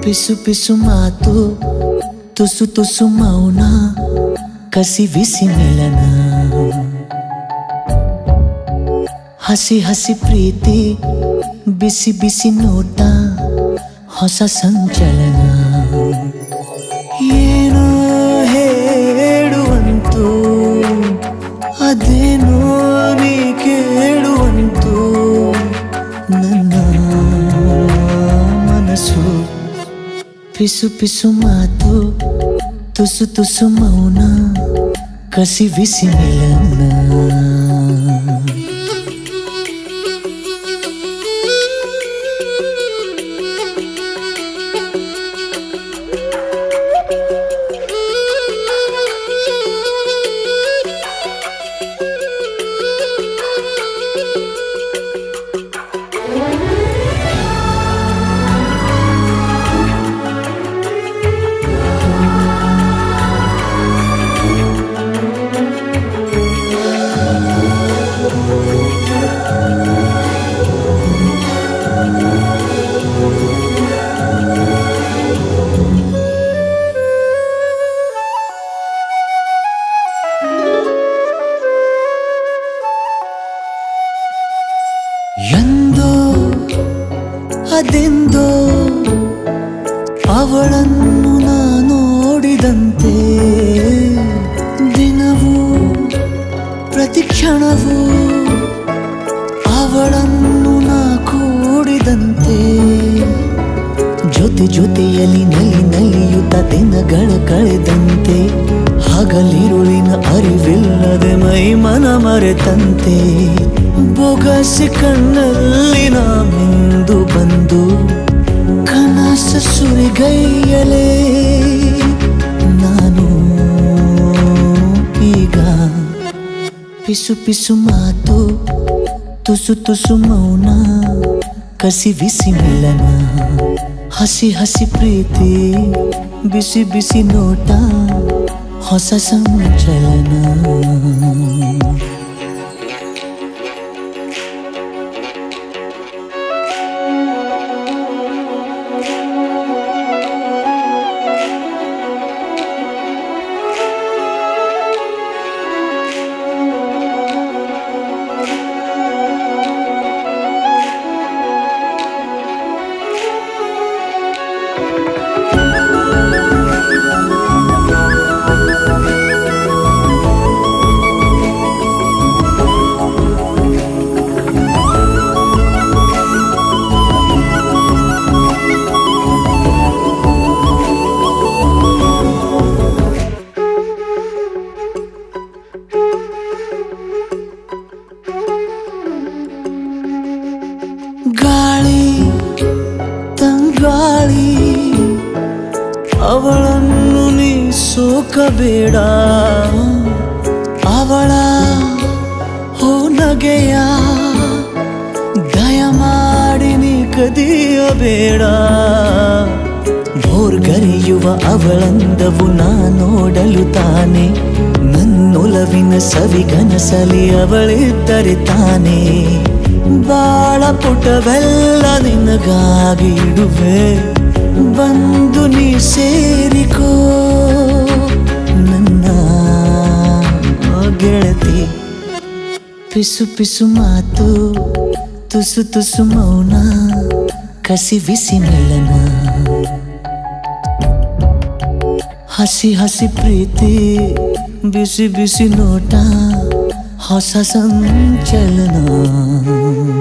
ಪಿಸು ಪಿಸು ಮಾತು ತುಸು ತುಸು ಮೌನ ಕಸಿ ಬಿಸಿ ಮಿಲನ ಹಸಿ ಹಸಿ ಪ್ರೀತಿ ಬಿಸಿ ಬಿಸಿ ನೋಟ ಹೊಸ ಸಂಚಲನ ಏನೋ ಹೇಳುವಂತು ಅದೇನೋ ನೀ ಕೇಳುವಂತು ನನ್ನ ಮನಸ್ಸು ಪಿಸು ಪಿಸು ಮಾತು ತುಸು ತುಸು ಮೌನ ಕಸಿ ಬಿಸಿ ಮಿಲನ ಎಂದೋ ಅದೆಂದೋ ಅವಳನ್ನು ನಾನು ನೋಡಿದಂತೆ ದಿನವೂ ಪ್ರತಿ ಕ್ಷಣವೂ ಅವಳನ್ನು ನಾ ಕೂಡಿದಂತೆ ಜೊತೆ ಜೊತೆಯಲ್ಲಿ ನಲಿಯುತ್ತ ದಿನಗಳ ಕಳೆದಂತೆ ಹಗಲಿರುಳಿನ ಅರಿವಿಲ್ಲದೆ ಮೈ ಮನ ಮರೆತಂತೆ ಬೊಗಸಿ ಕಣ್ಣಲ್ಲಿ ನಾ ಮಿಂದು ಬಂದು ಕನಸ ಸುರಿಗೈಯಲೇ ನಾನು ಈಗ ಪಿಸು ಪಿಸು ಮಾತು ತುಸು ತುಸು ಮೌನ ಕಸಿ ಬಿಸಿ ಮಿಲನ ಹಸಿ ಹಸಿ ಪ್ರೀತಿ ಬಿಸಿ ಬಿಸಿ ನೋಟ ಹೊಸ ಸಂಚಲನ ಗಾಳಿ ತಂಗಾಳಿ ಅವಳನ್ನು ನೀ ಸೋಕಬೇಡ ಅವಳ ನಗೆಯ ದಯಮಾಡಿ ನೀ ಕದಿಯಬೇಡ ಭೋರ್ಗರೆಯುವ ಅವಳಂದವು ನಾ ನೋಡಲು ತಾನೆ ನನ್ನೊಲವಿನ ಸವಿಗನಸಲಿ ಅವಳಿದ್ದರೆ ತಾನೆ ಬಾಳ ಪುಟವೆಲ್ಲ ನಿನಗಾಗಿ ಇಡುವೆ ಬಂದು ನೀ ಸೇರಿಕೋ ನನ್ನ ಗೆಳತಿ ಪಿಸು ಪಿಸು ಮಾತು ತುಸು ತುಸು ಮೌನ ಕಸಿ ಬಿಸಿ ಮಿಲನ ಹಸಿ ಹಸಿ ಪ್ರೀತಿ ಬಿಸಿ ಬಿಸಿ ನೋಟ ಹೊಸ ಸಂಚಲನ